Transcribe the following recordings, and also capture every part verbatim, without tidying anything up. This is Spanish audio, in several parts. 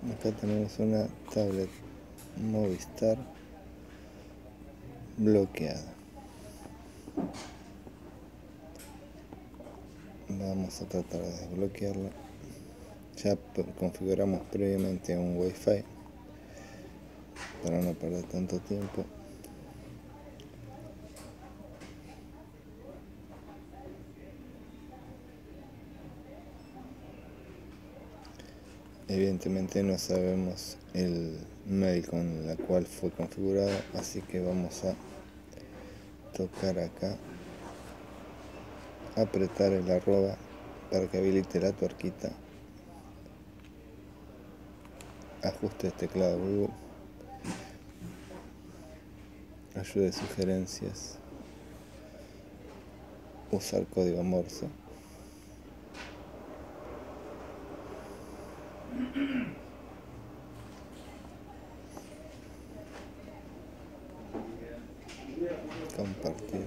Acá tenemos una tablet Movistar bloqueada. Vamos a tratar de desbloquearla. Ya configuramos previamente un Wi-Fi para no perder tanto tiempo. Evidentemente no sabemos el mail con la cual fue configurado, así que vamos a tocar acá, apretar el arroba para que habilite la tuerquita, ajuste de teclado Google, ayuda de sugerencias, usar código Morse. Compartir.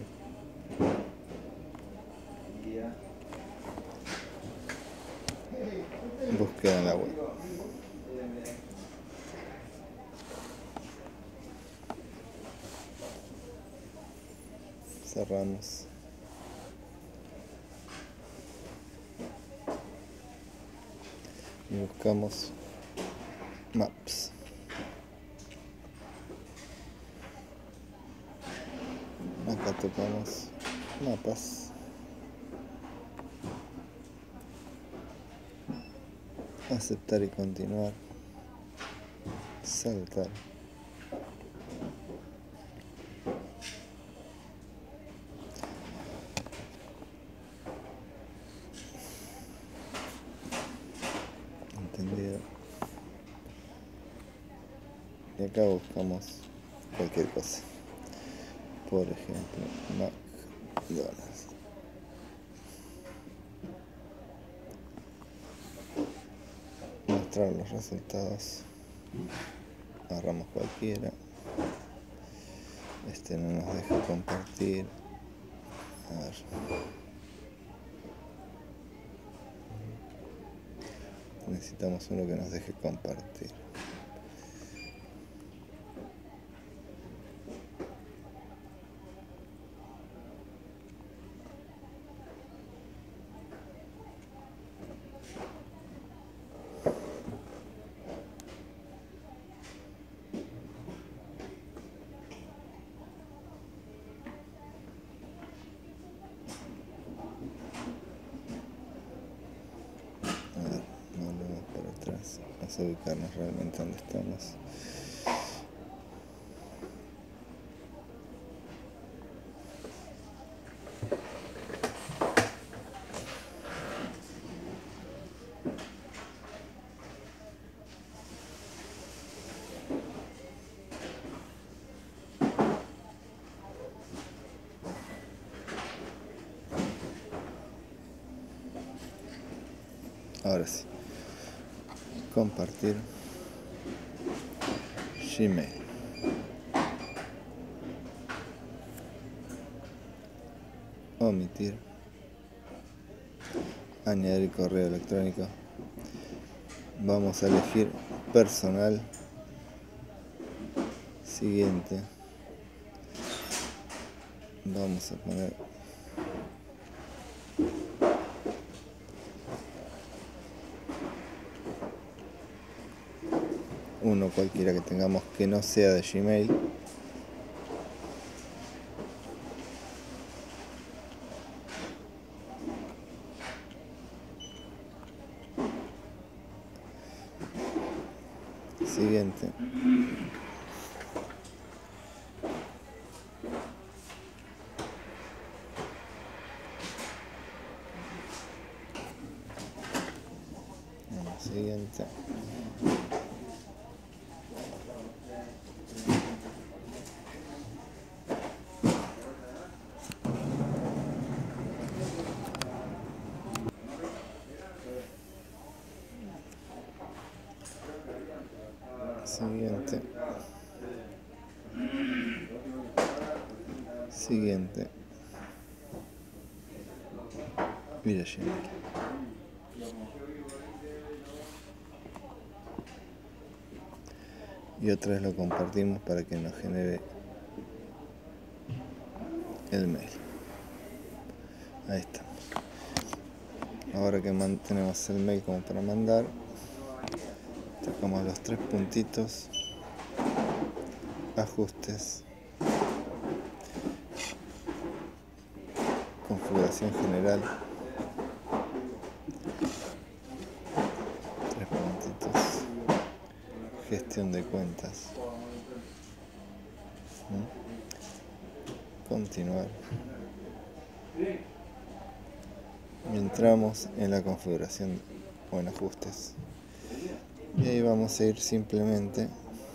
Búsqueda en la web. Cerramos. Y buscamos Maps. Acá tocamos mapas. Aceptar y continuar. Saltar. Entendido. Y acá buscamos cualquier cosa. Por ejemplo, McDonald's. Mostrar los resultados. Agarramos cualquiera. Este no nos deja compartir. A ver. Necesitamos uno que nos deje compartir. Vamos a ubicarnos realmente donde estamos. Ahora sí. Compartir. Gmail. Omitir. Añadir correo electrónico. Vamos a elegir personal. Siguiente. Vamos a poner uno cualquiera que tengamos que no sea de Gmail. Siguiente. Siguiente. Siguiente. Siguiente. Mira, Gmail. y otra vez lo compartimos para que nos genere el mail. Ahí está. Ahora que tenemos el mail como para mandar, tocamos los tres puntitos, ajustes, configuración general, tres puntitos, gestión de cuentas, ¿Mm? continuar. Y entramos en la configuración o en ajustes. Y ahí vamos a ir simplemente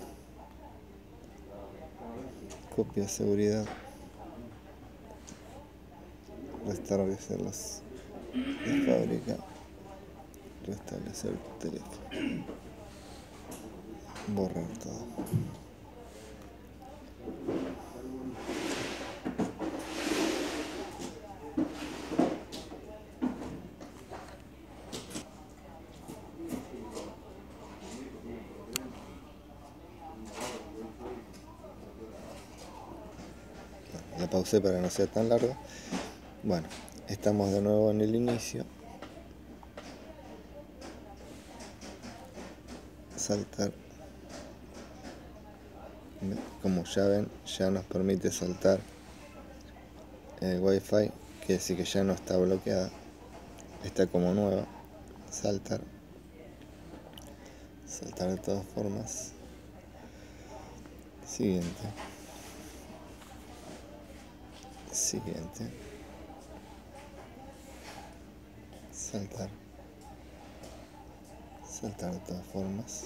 copia seguridad, restablecerlos de fábrica, restablecer el teléfono, borrar todo. La pausé para no ser tan largo. Bueno, estamos de nuevo en el inicio. Saltar. Como ya ven, ya nos permite saltar el Wi-Fi, quiere decir que ya no está bloqueada, está como nueva. Saltar. Saltar de todas formas. Siguiente. Siguiente. Saltar. Saltar de todas formas.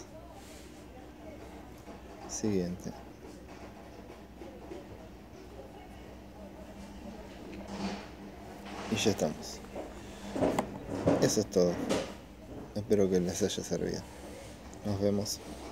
Siguiente. Y ya estamos. Eso es todo. Espero que les haya servido. Nos vemos.